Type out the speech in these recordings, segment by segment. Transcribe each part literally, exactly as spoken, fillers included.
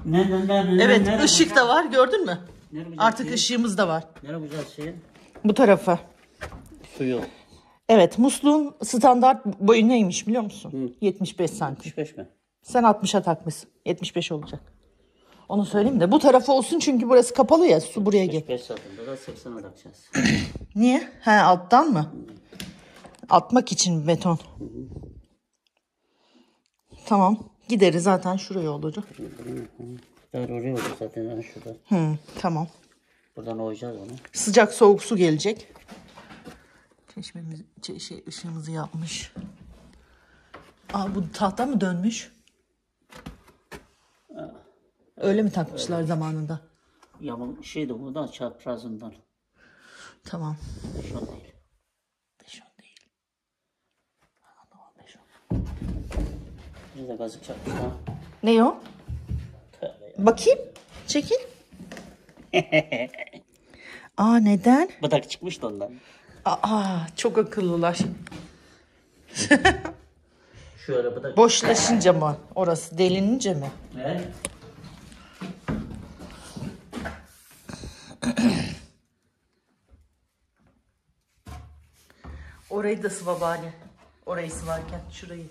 Ne, ne, ne, ne, Evet, ne, ışık ne, da var, gördün mü? ne, ne, Artık şey? ışığımız da var. Nere güzel şey? Bu tarafa. Su yok. Evet, musluğun standart boyu neymiş biliyor musun? Hı. yetmiş beş santim. yetmiş beş mi? Sen altmışa takmışsın. yetmiş beş olacak. Onu söyleyeyim de bu tarafı olsun çünkü burası kapalı ya, su buraya gel. yetmiş beş zaten. Da seksene takacağız. Niye? He, alttan mı? Atmak için beton. Hı hı. Tamam. Gideri zaten şuraya olacak. Daha oraya olur zaten yani şurada. Hı, tamam. Buradan oyacağız onu. Sıcak soğuk su gelecek. Çeşmemiz şey, şey ışığımızı yapmış. Aa, bu tahta mı dönmüş? Ha. Öyle mi takmışlar öyle zamanında? Yamuk şeydi buradan çaprazından. Tamam. Beş on değil. Beş on değil. beş on. Bir de gazık çakmış ha. Ne o? Bakayım. Çekil. Aa, neden? Bıdak çıkmıştı ondan. Aa, çok akıllılar. Şöyle bıdak. Boşlaşınca mı? Orası delinince mi? Ne? Orayı da sıva bari. Orayı sıvarken şurayı.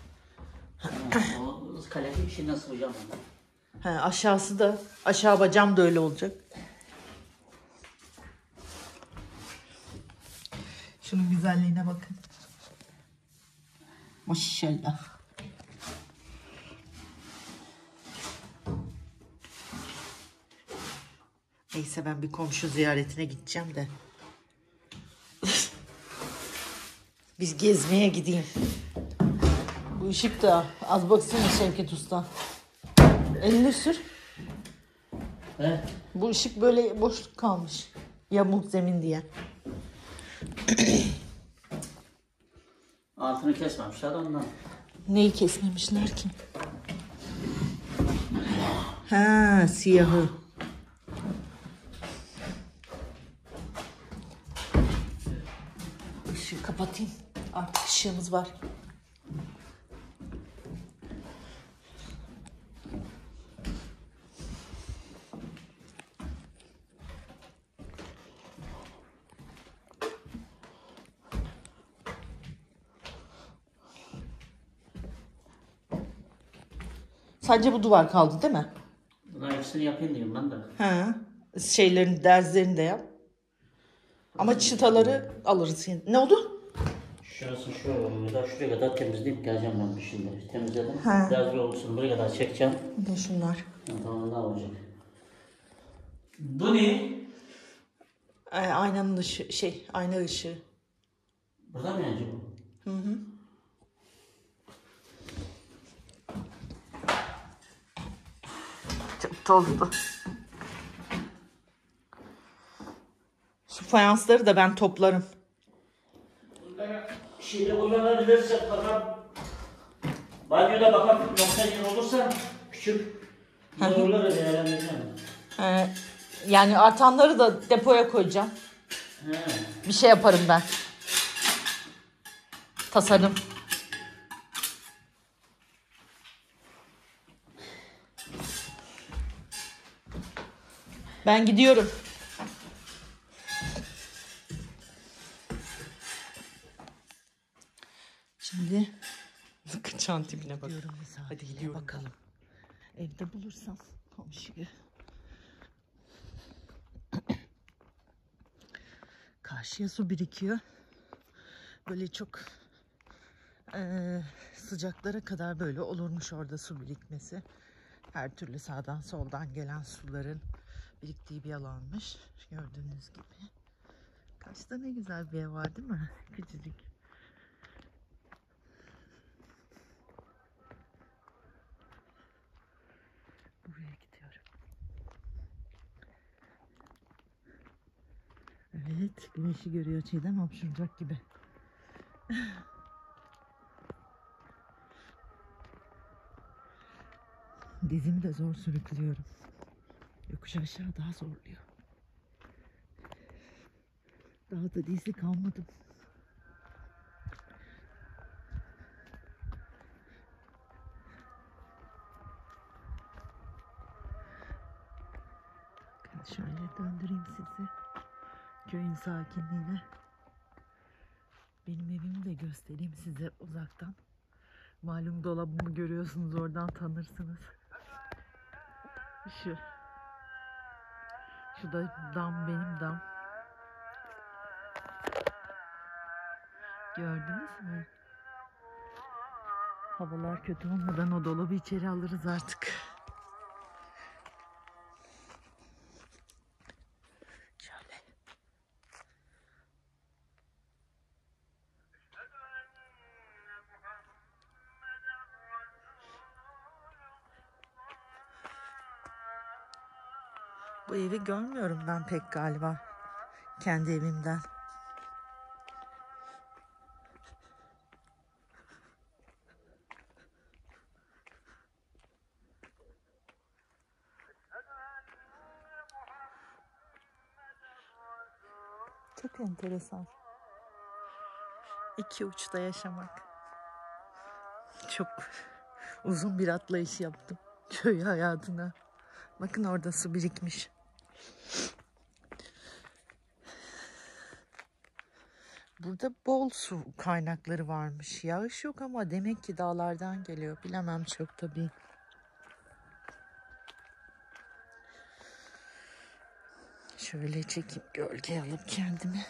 O kalemi bir şey nasıl hocam? He, aşağısı da, aşağı bacam da öyle olacak. Şunun güzelliğine bakın. Maşallah. Neyse, ben bir komşu ziyaretine gideceğim de. Biz gezmeye gideyim. Bu ışık da az baksana Şevket Usta. Elini sür. He? Bu ışık böyle boşluk kalmış. Yamuk zemin diye. Altını kesmemişler ondan. Neyi kesmemişler ki? Ha, siyahı. Işığı kapatayım. Artık ışığımız var. Sadece bu duvar kaldı değil mi? Bunlar hepsini yapayım diyeyim ben de. Ha. Şeylerin, derzlerini de yap. Ama çıtaları alırız. Ne oldu? Şurası şu da şuraya kadar temizleyip geleceğim ben bir şimdi. Temizledim. Ha. Biraz bir olsun buraya kadar çekeceğim. Bir de şunlar. Ha, tamam, ne olacak? Bu ne? Ee, aynanın ışığı, şey, ayna ışığı. Burada mı yanacak bu? Hı hı. Çok tozlu. Şu fayansları da ben toplarım. Bunlara şeyde oynanabilirse bakalım. Banyoda bakalım nokta yer olursa küçük zorları değerlendireceğim. Ee, yani artanları da depoya koyacağım. He. Bir şey yaparım ben. Tasarım. Ben gidiyorum. Şimdi kıçan tipine bak. Hadi gidiyorum bakalım. Evde bulursam komşuyu. Karşıya su birikiyor. Böyle çok e, sıcaklara kadar böyle olurmuş orada su birikmesi. Her türlü sağdan soldan gelen suların biriktiği bir alanmış. Gördüğünüz gibi. Kaçta ne güzel bir ev var değil mi? Küçücük. Buraya gidiyorum. Evet, güneşi görüyor Çiğdem, hapşuracak gibi. Dizimi de zor sürüklüyorum. Yokuş aşağı daha zorluyor. Daha da dizli kalmadım. Şöyle döndüreyim sizi köyün sakinliğine. Benim evimi de göstereyim size uzaktan. Malum dolabımı görüyorsunuz, oradan tanırsınız. Şu. Şu da dam, benim dam. Gördünüz mü? Havalar kötü olmadan o dolabı içeri alırız artık. Şöyle. Bu evi görmüyorum ben pek galiba. Kendi evimden. Çok enteresan. İki uçta yaşamak. Çok uzun bir atlayış yaptım köy hayatına. Bakın orada su birikmiş. Burada bol su kaynakları varmış. Yağış yok ama demek ki dağlardan geliyor. Bilemem çok tabii. Şöyle çekeyim, gölge alıp kendimi.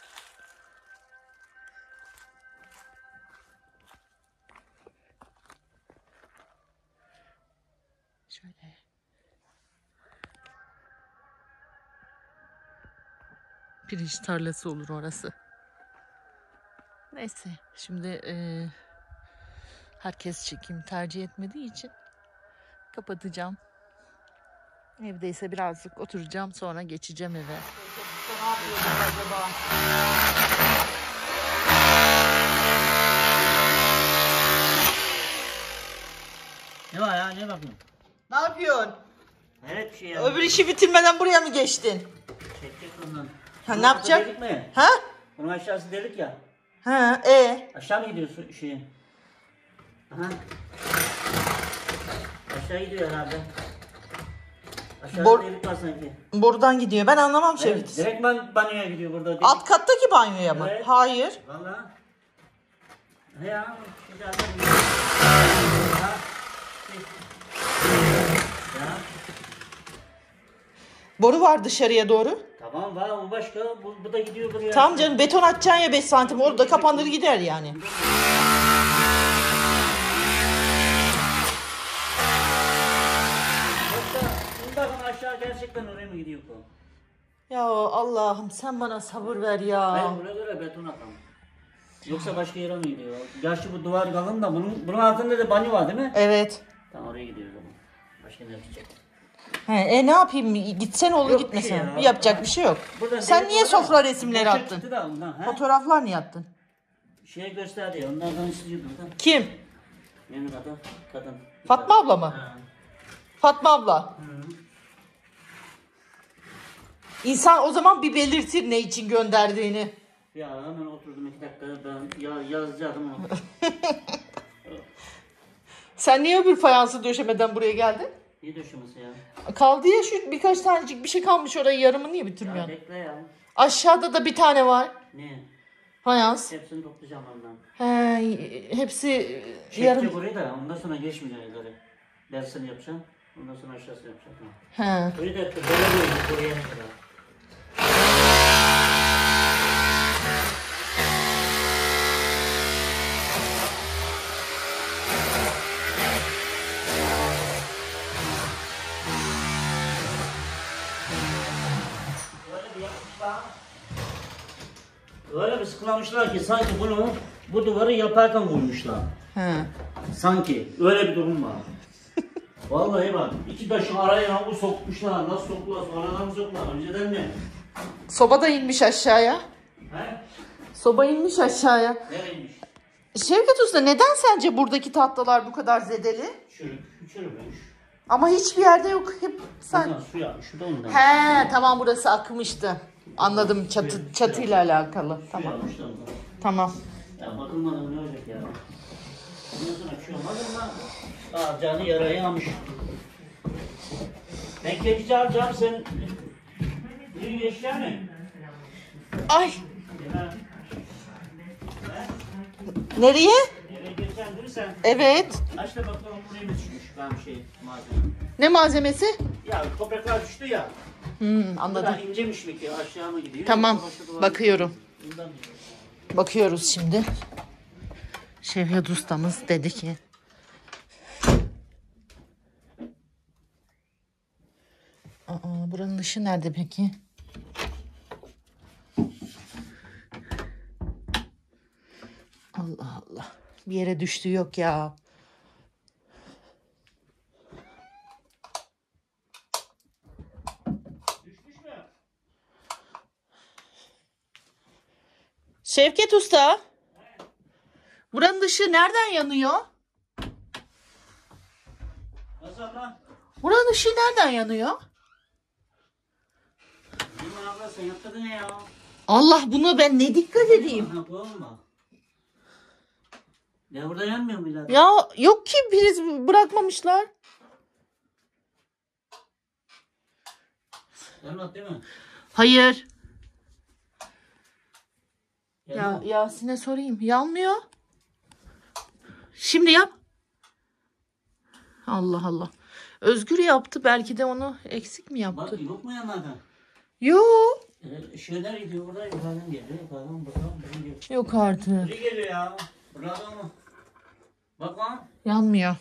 Şöyle. Pirinç tarlası olur orası. Neyse, şimdi e, herkes çekim tercih etmediği için kapatacağım. Evdeyse birazcık oturacağım, sonra geçeceğim eve. Ne yapıyorsun acaba? Ne var ya, ne bakayım? Ne yapıyorsun? Evet bir şey ya. Öbür işi bitirmeden buraya mı geçtin? Çekecek ondan. Ha, ne yapacak? Delik mi? Ha? Bunun aşağısı delik ya. Ha, e. Aşağı mı gidiyorsun şeye? Aha. Aşağı gidiyor herhalde. Aşağıda Bor- delik var sanki. Borudan gidiyor. Ben anlamam Evet, Şevket. direkt ben banyoya gidiyor burada. Delik. Alt kattaki banyoya mı? Evet. Hayır. Valla. He ya. Güzel de bu. Ya. Ya. Boru var dışarıya doğru. Tamam var, o başka. Bu, bu da gidiyor buraya. Tamam canım, beton atacaksın ya beş santim. Orada kapanır gider yani. Yoksa şimdi bakın aşağı gerçekten oraya mı gidiyor bu? Ya Allah'ım sen bana sabır ver ya. Hayır, buraya göre beton atalım. Yoksa başka yere mi gidiyor? Gerçi bu duvar kalın da bunun, bunun altında da banyo var değil mi? Evet. Tamam, oraya gidiyor o zaman. Başka ne yapacak? He, e ne yapayım? Gitsen olur, Yok bir gitmesen. şey ya. Yapacak bir şey yok. Burada Sen delik niye var ya, sofra resimleri boşa attın? çıktı da ondan, he? Fotoğraflar niye attın? Şeye gösterdi ya, onlardan istiyor buradan. Kim? Yemin adam, kadın. Fatma abla mı? Ha. Fatma abla. Hı. İnsan o zaman bir belirtir ne için gönderdiğini. Ya hemen oturdum iki dakika, ben ya, yazacaktım onu. Sen niye öbür fayansı döşemeden buraya geldin? Niye döşemesi ya? Kaldı ya, şu birkaç tanecik bir şey kalmış, orayı yarımı niye Ya bitirmiyorsun? bekle ya. Aşağıda da bir tane var. Ne? Fayans. Hepsini toplayacağım ondan. He, hepsi Çekecek yarım. orayı da ondan sonra geçmeyeceğim yukarı. Dersini yapacağım. Ondan sonra aşağısını yapacağım. He. Orayı da böyle böyle oraya kadar. Öyle bir yapmışlar. Öyle bir sıkılamışlar ki sanki bunu bu duvarı yaparken koymuşlar. He. Sanki öyle bir durum var. Vallahi bak, iki taşın araya bu sokmuşlar, nasıl soktular, sonradan mı soktular, önceden mi? Soba da inmiş aşağıya. He? Soba inmiş aşağıya. Nereymiş? Şevket Usta, neden sence buradaki tahtalar bu kadar zedeli? Çürük, çürümüş. Ama hiçbir yerde yok. Hep sen... Bundan su yapmış, şu da ondan. He, tamam, burası akmıştı. Anladım, çatı çatıyla alakalı. Su Tamam. yapmış da ondan. Tamam. Ya bakılmadan ne olacak ya? Ondan sonra bir şey olmaz ama aa, canı yarayı almış. Ben keçici alacağım, sen Bir eşya mı? Ay. Demem. Nereye? Eve geçen değil mi sen? Evet. Aç da bakalım buraya mı düşmüş ben bir şey malzeme. Ne malzemesi? Ya topraklar düştü ya. Hmm, Bu anladım. da incemiş mi ki aşağı mı gidiyor? Tamam. Başka Bakıyorum. Bundan mı? Bakıyoruz şimdi. Şevket ustamız dedi ki. Aa, buranın dışı nerede peki? Allah Allah. Bir yere düştü yok ya. Düşmüş mü? Şevket Usta. Buranın dışı nereden yanıyor? Nasıl abla? Buranın ışığı nereden yanıyor? Bilmem abla sen yaptırdın ne ya? Allah, buna ben ne dikkat edeyim? Ha, bu olma. Ya burada yanmıyor mu ileride? Ya yok ki, priz bırakmamışlar. Yanmadı değil mi? Hayır. Ya Yanıyor. Yasin'e sorayım. Yanmıyor. Şimdi yap. Allah Allah. Özgür yaptı. Belki de onu eksik mi yaptı? Bak yok mu yanlardan? Yok. Ee, şeyler gidiyor burada yukarıdan geliyor. Yukarıdan bakalım. Buradan geliyor. Yok artık. Biri geliyor ya. Buradan mı? Bak lan. Yanmıyor.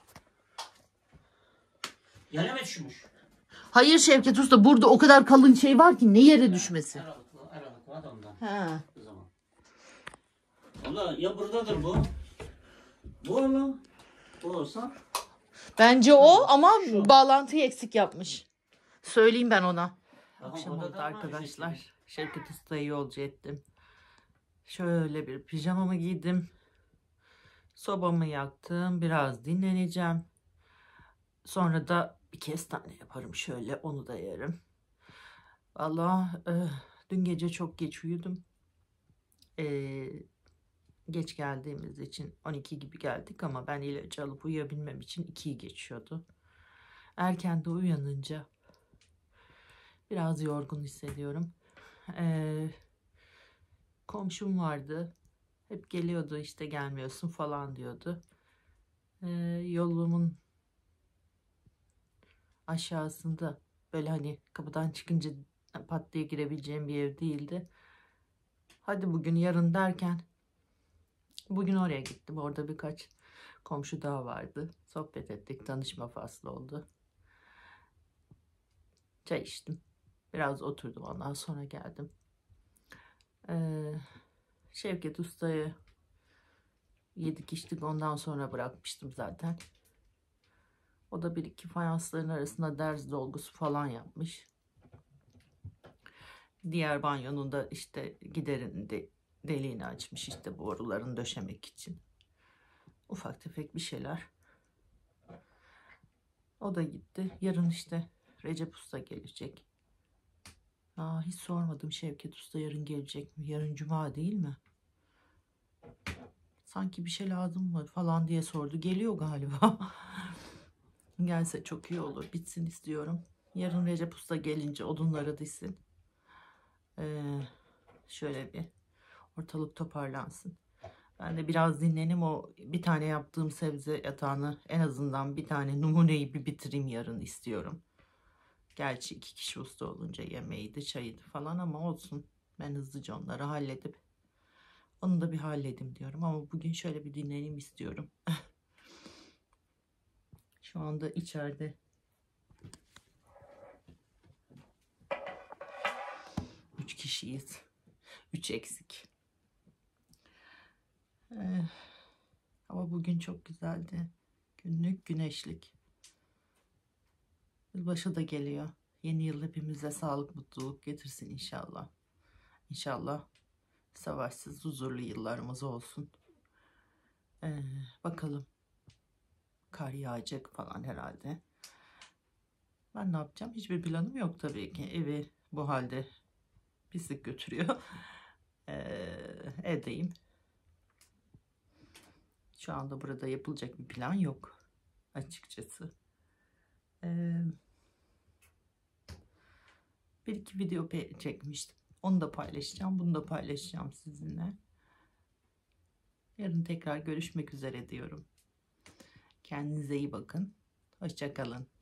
Yana mı düşmüş? Hayır Şevket Usta, burada o kadar kalın şey var ki ne yere düşmesi. Aralıklı, aralıklı adamdan. He. O zaman. Allah ya buradadır bu. Bu oğlum. Bu olsa. Bence o ama Şu. bağlantıyı eksik yapmış. Söyleyeyim ben ona. Aha, Akşam orada oldu da var arkadaşlar. şey. Şevket Usta'yı yolcu ettim. Şöyle bir pijamamı giydim. Sobamı yaktım. Biraz dinleneceğim. Sonra da bir kestane yaparım şöyle. Onu da yerim. Vallahi e, dün gece çok geç uyudum. E, geç geldiğimiz için on iki gibi geldik ama ben ilacı alıp uyuyabilmem için ikiyi geçiyordu. Erken de uyanınca biraz yorgun hissediyorum. Ee, komşum vardı. Hep geliyordu, işte gelmiyorsun falan diyordu. Ee, yolumun aşağısında böyle hani kapıdan çıkınca pat diye girebileceğim bir ev değildi. Hadi bugün yarın derken bugün oraya gittim. Orada birkaç komşu daha vardı. Sohbet ettik. Tanışma faslı oldu. Çay içtim. Biraz oturdum. Ondan sonra geldim. Ee, Şevket Usta'yı yedik içtik. Ondan sonra bırakmıştım zaten. O da bir iki fayansların arasında derz dolgusu falan yapmış. Diğer banyonun da işte giderin de deliğini açmış, işte borularını döşemek için. Ufak tefek bir şeyler. O da gitti. Yarın işte Recep Usta gelecek. Aa, hiç sormadım, Şevket Usta yarın gelecek mi? Yarın cuma değil mi? Sanki bir şey lazım mı falan diye sordu. Geliyor galiba. Gelse çok iyi olur. Bitsin istiyorum. Yarın Recep Usta gelince odunları dizsin. Ee, şöyle bir ortalık toparlansın. Ben de biraz dinlenim. O bir tane yaptığım sebze yatağını, en azından bir tane numuneyi bir bitireyim yarın istiyorum. Gerçi iki kişi usta olunca yemeğiydi, çayıydı falan ama olsun. Ben hızlıca onları halledip onu da bir halledim diyorum. Ama bugün şöyle bir dinleneyim istiyorum. Şu anda içeride üç kişiyiz. Üç eksik. Ee, ama bugün çok güzeldi. Günlük güneşlik. Yılbaşı da geliyor. Yeni yıl hepimize sağlık, mutluluk getirsin inşallah. İnşallah savaşsız, huzurlu yıllarımız olsun. Ee, bakalım. Kar yağacak falan herhalde. Ben ne yapacağım? Hiçbir planım yok tabii ki. Evi bu halde pislik götürüyor. Ee, evdeyim. Şu anda burada yapılacak bir plan yok açıkçası. Ee, bir iki video pe- çekmiştim. Onu da paylaşacağım. Bunu da paylaşacağım sizinle. Yarın tekrar görüşmek üzere diyorum. Kendinize iyi bakın. Hoşça kalın.